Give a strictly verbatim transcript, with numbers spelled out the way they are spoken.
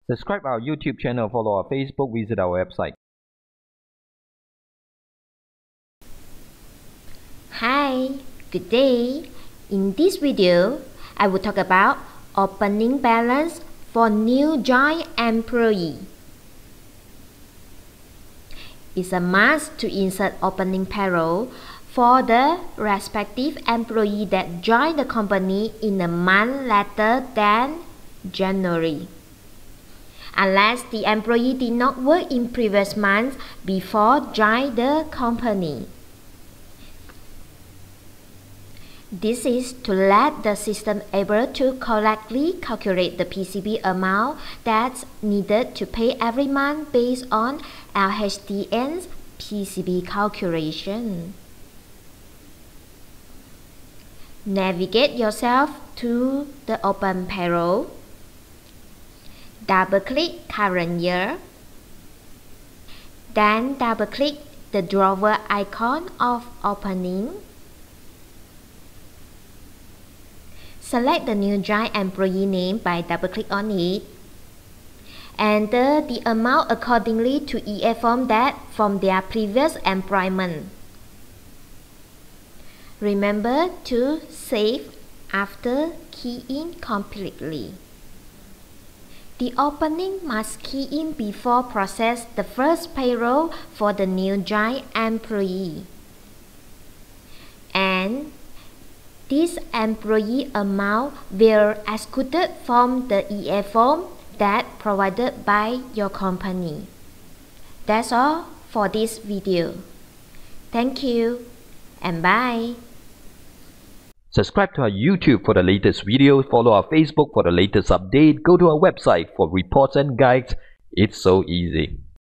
Subscribe our YouTube channel, follow our Facebook, visit our website. Hi, good day. In this video, I will talk about opening balance for new join employee. It's a must to insert opening payroll for the respective employee that joined the company in a month later than January, unless the employee did not work in previous months before joining the company. This is to let the system able to correctly calculate the P C B amount that's needed to pay every month based on L H D N's P C B calculation. Navigate yourself to the Open Payroll. Double-click Current Year. Then double-click the drawer icon of opening. Select the new join employee name by double-click on it. Enter the amount accordingly to E A form that from their previous employment. Remember to save after key in completely. The opening must key in before process the first payroll for the new join employee. And this employee amount will excluded from the E A form that provided by your company. That's all for this video. Thank you and bye. Subscribe to our YouTube for the latest videos, follow our Facebook for the latest update, go to our website for reports and guides. It's so easy.